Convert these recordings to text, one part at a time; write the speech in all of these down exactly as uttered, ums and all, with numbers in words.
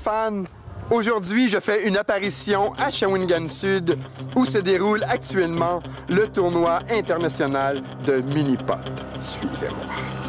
fans, aujourd'hui je fais une apparition à Shawinigan Sud où se déroule actuellement le tournoi international de mini-pot. Suivez-moi.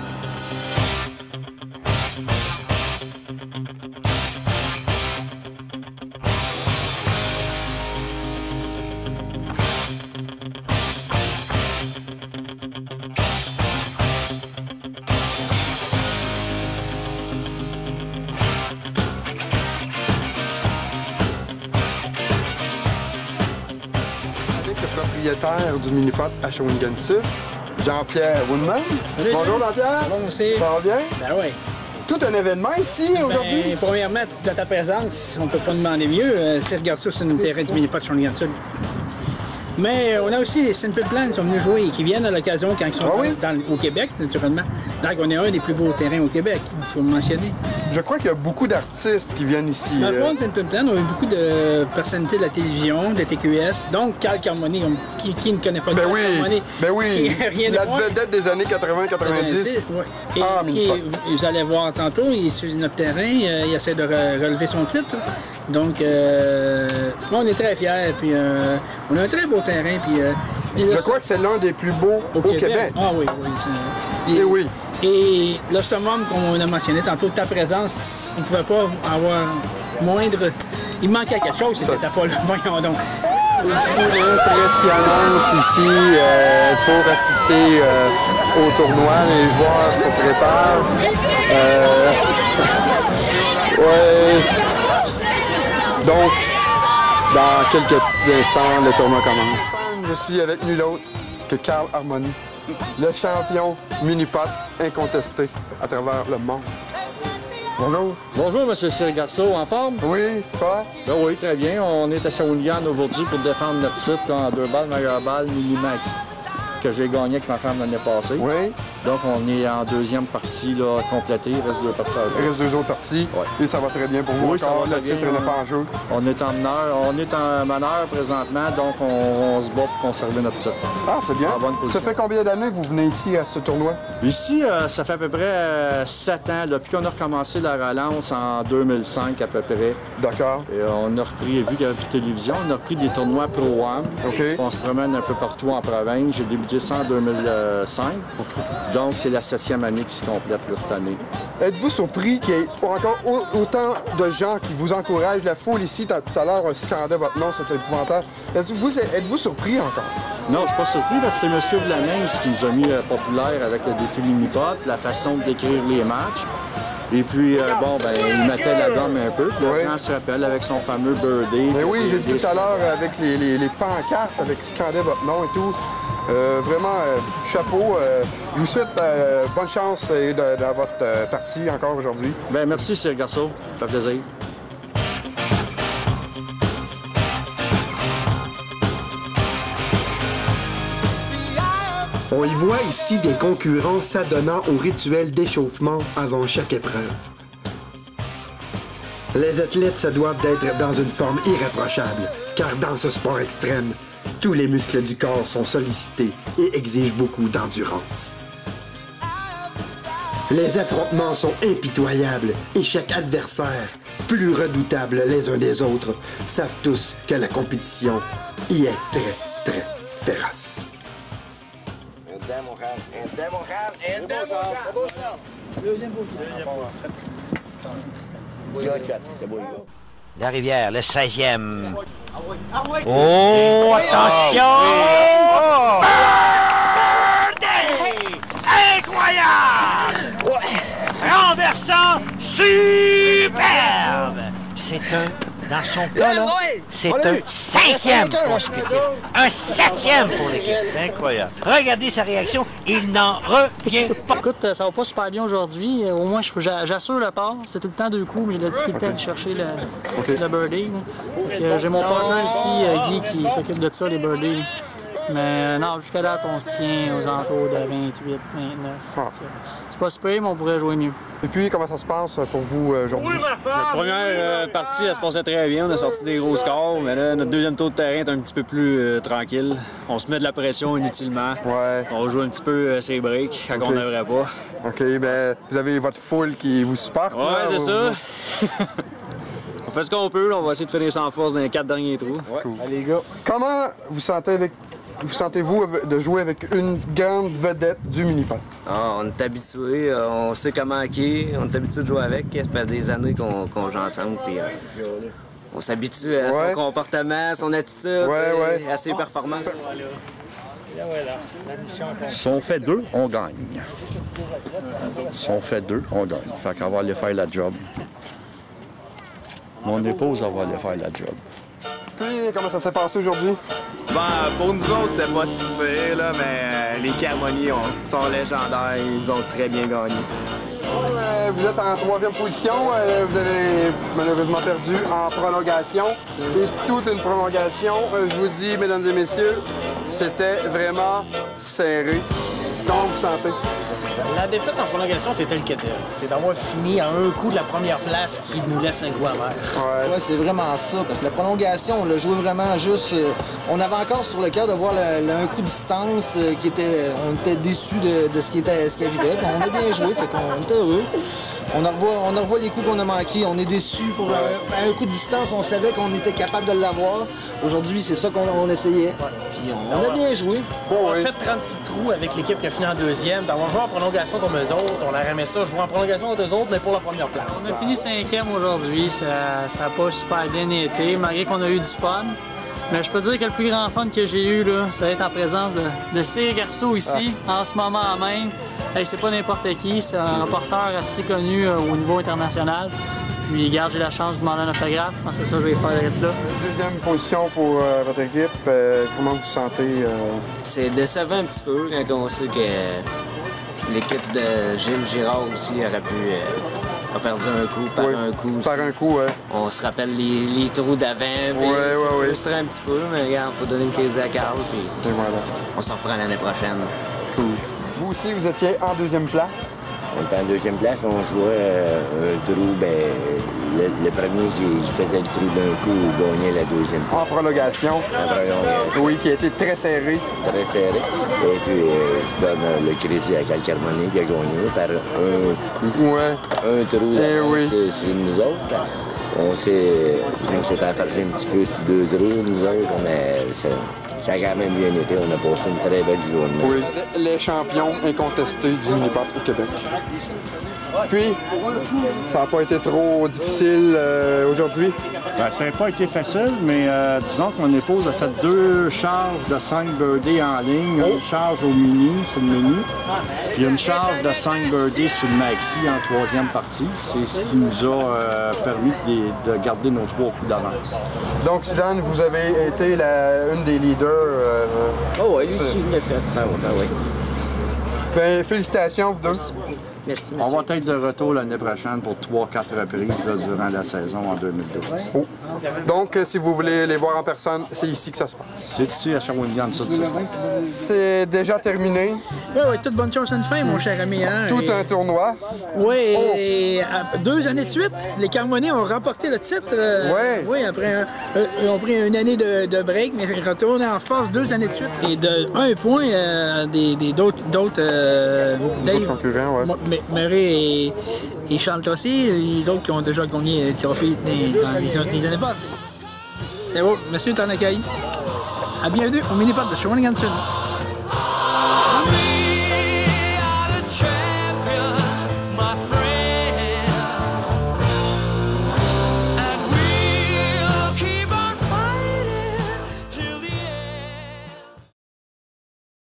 Propriétaire du mini-pot à Shawinigan Sud, Jean-Pierre Woodman. Salut. Bonjour Jean-Pierre. Bonjour aussi. Ça va bien? Ben oui. Tout un événement ici aujourd'hui. Ben, premièrement, de ta présence, on peut pas demander mieux. Euh, si regarde ça sur une terrain du mini-pot de Shawinigan Sud. Mais euh, on a aussi les Simple Plan qui sont venus jouer et qui viennent à l'occasion quand ils sont ah oui? dans, au Québec, naturellement. Donc on est un des plus beaux terrains au Québec, il faut le mentionner. Je crois qu'il y a beaucoup d'artistes qui viennent ici. Dans le euh... fond, Simple Plan, on a eu beaucoup de personnalités de la télévision, de T Q S. Donc Carl Carmoni, qui, qui ne connaît pas ben Carl oui, Carmoni? Ben oui, rien la de vedette des années quatre-vingt quatre-vingt-dix. Ouais. Et, ah, et vous allez voir tantôt, il est sur notre terrain, euh, il essaie de re relever son titre. Donc, euh, on est très fiers, puis euh, on a un très beau terrain. Puis, euh, je crois que c'est l'un des plus beaux au, au Québec. Québec. Ah oui, oui. Et, et oui. Et le summum qu'on a mentionné tantôt, ta présence, on ne pouvait pas avoir moindre... Il manquait quelque chose, c'était pas là. Voyons donc. Une foule impressionnante ici euh, pour assister euh, au tournoi. Les joueurs se préparent. Euh... Ouais. Donc, dans quelques petits instants, le tournoi commence. Je suis avec nul autre que Carl Carmoni, le champion mini-pot incontesté à travers le monde. Bonjour. Bonjour, M. Cyril Garceau, en forme? Oui, toi? Ben oui, très bien. On est à Shawinigan aujourd'hui pour défendre notre titre en deux balles, meilleure balle, mini-max, que j'ai gagné avec ma femme l'année passée. Oui. Donc, on est en deuxième partie là, complétée. Il reste deux parties à jouer. Il reste deux autres parties. Ouais. Et ça va très bien pour vous oui, encore. Ça va le titre n'est pas en jeu. On est en meneur. On est en meneur présentement, donc on, on se bat pour conserver notre titre. Ah, c'est bien. Ça fait combien d'années que vous venez ici à ce tournoi? Ici, euh, ça fait à peu près euh, sept ans. Depuis qu'on a recommencé la relance en deux mille cinq à peu près. D'accord. Et on a repris, vu qu'il y avait plus de télévision, on a repris des tournois Pro-Am. OK. On se promène un peu partout en province. J'ai débuté ça en deux mille cinq. Okay. Donc, c'est la septième année qui se complète là, cette année. Êtes-vous surpris qu'il y ait encore autant de gens qui vous encouragent? La foule ici, tout à l'heure, scandait votre nom, c'était épouvantable. Êtes-vous êtes-vous surpris encore? Non, je suis pas surpris parce que c'est M. Vlaminx qui nous a mis euh, populaire avec le défi mini-pot, la façon de décrire les matchs. Et puis, euh, bon, ben, il mettait la gomme un peu. Puis oui. Quand on se rappelle avec son fameux birdie. Mais oui, j'ai vu tout à l'heure avec les, les, les pancartes, avec scandait votre nom et tout. Euh, vraiment, euh, chapeau. Euh, je vous souhaite euh, bonne chance euh, dans votre euh, partie encore aujourd'hui. Bien, merci, Cyril Garceau. Ça fait plaisir. On y voit ici des concurrents s'adonnant au rituel d'échauffement avant chaque épreuve. Les athlètes se doivent d'être dans une forme irréprochable, car dans ce sport extrême, tous les muscles du corps sont sollicités et exigent beaucoup d'endurance. Les affrontements sont impitoyables et chaque adversaire, plus redoutable les uns des autres, savent tous que la compétition y est très, très féroce. La rivière, le seizième. Oh, attention! Incroyable! Renversant, superbe! C'est un, dans son cas, là, c'est un cinquième consécutif. Un septième pour l'équipe. Incroyable. Regardez sa réaction, il n'en revient pas. Écoute, ça va pas super bien aujourd'hui. Au moins, j'assure le part. C'est tout le temps deux coups, mais j'ai de la difficulté okay. à aller chercher le, okay. le birdie. J'ai mon partenaire ici, Guy, qui s'occupe de ça, les birdies. Mais non, jusqu'à date, on se tient aux alentours de vingt-huit, vingt-neuf. Ah. C'est pas super, mais on pourrait jouer mieux. Et puis, comment ça se passe pour vous euh, aujourd'hui? Notre première euh, partie, elle se passait très bien. On a sorti des gros scores, mais là, notre deuxième tour de terrain est un petit peu plus euh, tranquille. On se met de la pression inutilement. Ouais. On joue un petit peu euh, ses breaks quand okay. on n'aimerait pas. OK, bien, vous avez votre foule qui vous supporte. Ouais, c'est ça. On fait ce qu'on peut, là, on va essayer de finir sans force dans les quatre derniers trous. Ouais. Ouais. Allez, les gars. Comment vous sentez avec vous sentez-vous de jouer avec une grande vedette du mini-pot? Ah, on est habitué, on sait comment hacker, on est habitué de jouer avec. Ça fait des années qu'on qu'on joue ensemble, puis euh, on s'habitue à ouais. son comportement, son attitude, ouais, ouais. à ses performances. Si on fait deux, on gagne. Si on fait deux, on gagne. Fait qu'on va aller faire la job. Mon épouse, elle va aller faire la job. Puis, comment ça s'est passé aujourd'hui? Ben, pour nous autres, c'était pas si pire, là, mais euh, les Carmoni sont légendaires, ils ont très bien gagné. Euh, vous êtes en troisième position, euh, vous avez malheureusement perdu en prolongation. C'est toute une prolongation. Euh, je vous dis, mesdames et messieurs, c'était vraiment serré. Comment vous sentez? La défaite en prolongation, c'est tel que tel. C'est d'avoir fini à un coup de la première place qui nous laisse un goût amer. Ouais, ouais c'est vraiment ça. Parce que la prolongation, on l'a joué vraiment juste... Euh, on avait encore sur le cœur de voir le, le, un coup de distance euh, qui était... On était déçus de, de ce, qui était, ce qui arrivait. Puis on a bien joué, fait qu'on était heureux. On revoit, on revoit les coups qu'on a manqués. On est déçus pour un, un coup de distance. On savait qu'on était capable de l'avoir. Aujourd'hui, c'est ça qu'on on essayait. Puis on, on a bien joué. On a fait trente-six trous avec l'équipe qui a fini en deuxième. D'avoir joué en prolongation comme eux autres. On a aimé ça, jouer en prolongation contre eux autres, mais pour la première place. On a fini cinquième aujourd'hui. Ça n'a pas super bien été, malgré qu'on a eu du fun. Mais je peux dire que le plus grand fun que j'ai eu, là, ça va être en présence de, de Cyr Garceau ici, ah. en ce moment même. Hey, c'est pas n'importe qui, c'est un porteur assez connu euh, au niveau international. Puis, regarde, j'ai la chance de demander un autographe. Je pense que c'est ça que je vais faire d'être là. Deuxième position pour euh, votre équipe. Euh, comment vous vous sentez? Euh... C'est décevant un petit peu quand on sait que l'équipe de Gilles Girard aussi aurait pu... Euh, a perdu un coup par oui, un coup. Par aussi. un coup, ouais. On se rappelle les, les trous d'avant. Ouais, ouais, c'est ouais. frustrant un petit peu, mais regarde, faut donner une case à Carl. Puis voilà. On se reprend l'année prochaine. Cool. Vous aussi, vous étiez en deuxième place? On était en deuxième place, on jouait euh, un trou, ben, le, le premier qui, qui faisait le trou d'un coup gagnait la deuxième. En prolongation? En prolongation. Oui, qui a été très serré. Très serré. Et puis, euh, je donne euh, le crédit à Cal Carmoni qui a gagné par un coup. Ouais. Un trou, eh oui. c'est nous autres. On s'est enfargé un petit peu sur deux trous, nous autres, mais ça a quand même bien été. On a passé une très belle journée. Oui, les champions incontestés du mini-pot au Québec. Puis, ça n'a pas été trop difficile euh, aujourd'hui? Ben, ça n'a pas été facile, mais euh, disons que mon épouse a fait deux charges de cinq birdies en ligne. Oh. Une charge au mini, sur le mini, puis une charge de cinq birdies sur le maxi en troisième partie. C'est ce qui nous a euh, permis de, de garder nos trois coups d'avance. Donc, Suzanne, vous avez été la, une des leaders. Euh, oh oui, lui aussi, il l'a fait. Ben oui, ben oui. Ben, félicitations, vous deux. Merci, on va être de retour l'année prochaine pour trois quatre reprises là, durant la saison en deux mille douze. Oh. Donc, si vous voulez les voir en personne, c'est ici que ça se passe. C'est ici à Shawinigan, ça, c'est déjà terminé. Oui, oui, toute bonne chose à une fin, mon cher ami. Hein? Tout et... un tournoi. Oui, oh. et à deux années de suite, les Carmoni ont remporté le titre. Euh, ouais. Oui, après un, euh, ils ont pris une année de, de break, mais ils retournent en force deux années de suite. Et de un point euh, des, des d'autres euh, concurrents, ouais. Murray et, et Charles Tossy, les autres qui ont déjà gagné le trophée dans, dans les, les années passées. C'est bon, monsieur, t'en accueilles. À bienvenue au mini-pot de Shawinigan Sud.